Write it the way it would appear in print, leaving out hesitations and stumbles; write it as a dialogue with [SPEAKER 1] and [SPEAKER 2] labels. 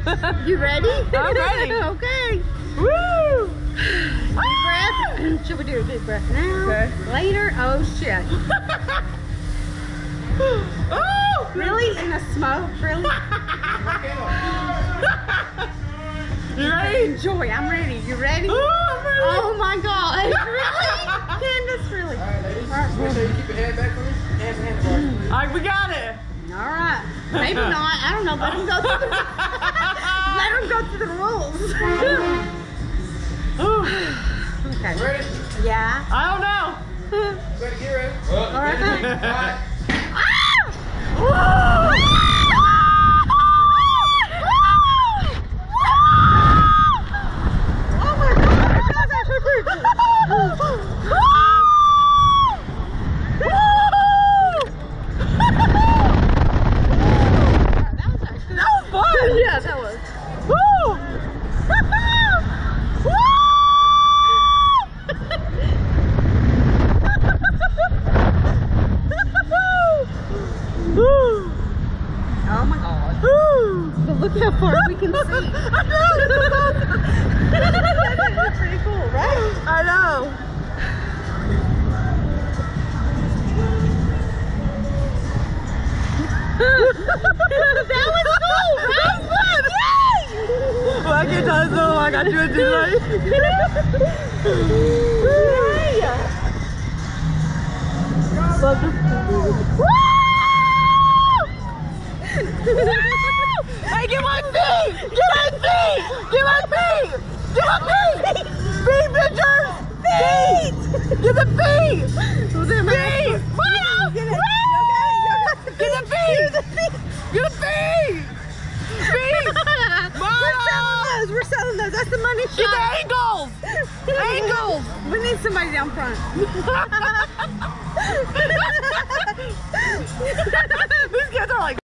[SPEAKER 1] You ready?
[SPEAKER 2] I'm ready.
[SPEAKER 1] Okay.
[SPEAKER 2] Woo!
[SPEAKER 1] Deep breath. Should we do a deep breath now?
[SPEAKER 2] Okay.
[SPEAKER 1] Later? Oh shit.
[SPEAKER 2] Oh!
[SPEAKER 1] Really? In the smoke? Really?
[SPEAKER 2] You ready?
[SPEAKER 1] Enjoy. I'm ready. You ready?
[SPEAKER 2] Oh, I'm ready.
[SPEAKER 1] Oh my god. Really? Candice, really?
[SPEAKER 3] Alright, ladies. Make sure you keep your head back for me. Hands.
[SPEAKER 2] Alright, we got it.
[SPEAKER 1] Alright. Maybe not. I don't know. Let them go through the let them go through the rules. Okay.
[SPEAKER 3] Ready?
[SPEAKER 1] Yeah.
[SPEAKER 2] I don't know.
[SPEAKER 3] Ready, get ready.
[SPEAKER 1] Alright.
[SPEAKER 3] Alright.
[SPEAKER 1] Yeah, that was.
[SPEAKER 2] Woo!
[SPEAKER 1] Oh my god. But look how far we can see.
[SPEAKER 2] I know!
[SPEAKER 1] That's pretty cool, right?
[SPEAKER 2] I know!
[SPEAKER 1] That was cool, right? Yay!
[SPEAKER 2] Well, I can't tell us I got you a delay. Hey, get my feet! Get my feet! Get my feet! Get my feet! Feet, bitches! Feet! Get the feet! Feet! Maya! Get the feet! Get the feet! Feet!
[SPEAKER 1] We're selling those. That's the money
[SPEAKER 2] Get the
[SPEAKER 1] shot.
[SPEAKER 2] ankles! Ankles!
[SPEAKER 1] We need somebody down front.